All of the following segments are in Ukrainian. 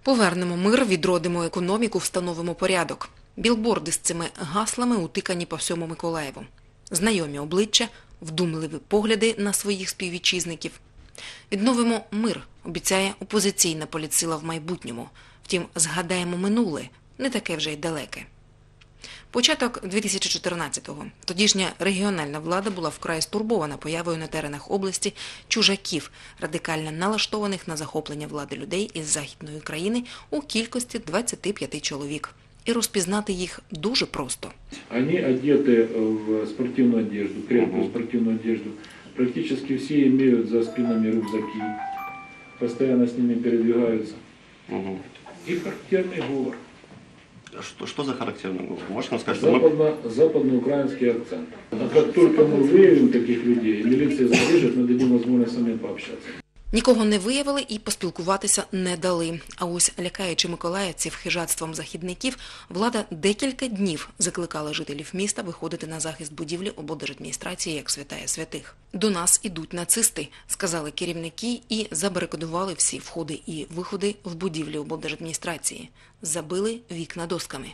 Повернемо мир, відродимо економіку, встановимо порядок. Білборди з цими гаслами утикані по всьому Миколаєву. Знайомі обличчя, вдумливі погляди на своїх співвітчизників. Відновимо мир, обіцяє опозиційна політсила в майбутньому. Втім, згадаємо минуле, не таке вже й далеке. Початок 2014-го. Тодішня регіональна влада була вкрай стурбована появою на теренах області чужаків, радикально налаштованих на захоплення влади людей із Західної країни у кількості 25 чоловік. І розпізнати їх дуже просто. Вони одеті в спортивну одежду, крепкую спортивну одежду. Практически всі мають за спинами рюкзаки, постійно з ними передвигаються. І характерний говор. Что за характерный говор? Можно сказать, Западноукраинский акцент. А как только мы выявим таких людей, милиция задержит, мы дадим возможность самим пообщаться. Нікого не виявили і поспілкуватися не дали. А ось, лякаючи миколаївців хижацтвом західників, влада декілька днів закликала жителів міста виходити на захист будівлі облдержадміністрації як святая святих. «До нас ідуть нацисти», – сказали керівники і забарикадували всі входи і виходи в будівлі облдержадміністрації. Забили вікна досками.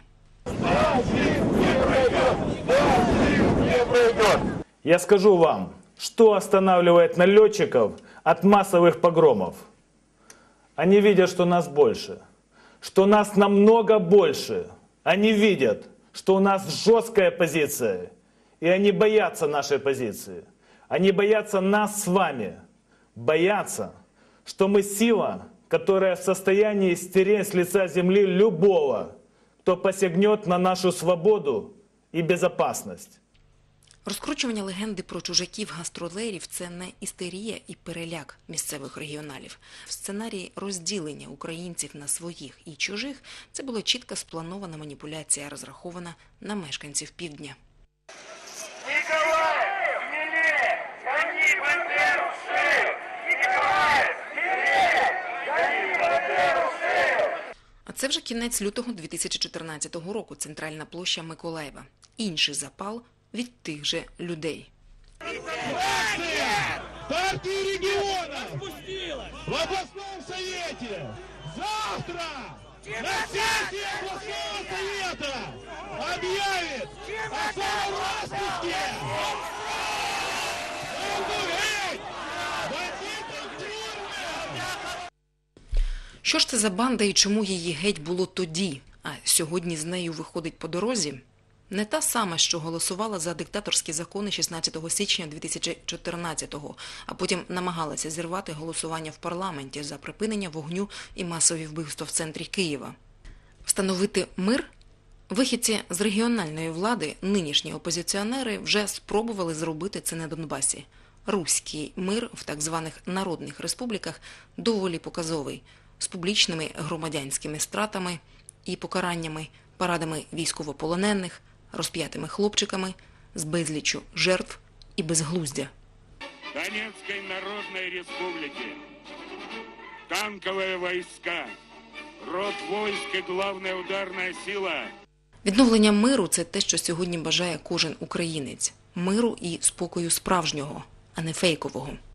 Я скажу вам, что останавливает налетчиков от массовых погромов. Они видят, что нас больше, что нас намного больше. Они видят, что у нас жесткая позиция, и они боятся нашей позиции. Они боятся нас с вами, боятся, что мы сила, которая в состоянии стереть с лица земли любого, кто посягнет на нашу свободу и безопасность. Розкручування легенди про чужаків-гастролерів – це не істерія і переляк місцевих регіоналів. В сценарії розділення українців на своїх і чужих – це була чітко спланована маніпуляція, розрахована на мешканців півдня. Николаев, смелее! Гони Бандеру в шею! Николаев, смелее! Гони Бандеру в шею! А це вже кінець лютого 2014 року, центральна площа Миколаєва. Інший запал – від тих же людей. Акция партии регионов в областном совете завтра на сессии областного совета объявит о своем распуске. Що ж це за банда і чому її геть було тоді, а сьогодні з нею виходить по дорозі? Не та сама, що голосувала за диктаторські закони 16 січня 2014-го, а потім намагалася зірвати голосування в парламенті за припинення вогню і масові вбивства в центрі Києва. Встановити мир? Вихідці з регіональної влади, нинішні опозиціонери, вже спробували зробити це на Донбасі. Руський мир в так званих народних республіках доволі показовий, з публічними громадянськими стратами і покараннями, парадами військовополонених, розп'ятими хлопчиками, з безліччю жертв і безглуздя. Донецкой Народной Республики. Танковые войска. Род войск и главная ударная сила. Відновлення миру – це те, що сьогодні бажає кожен українець. Миру і спокою справжнього, а не фейкового.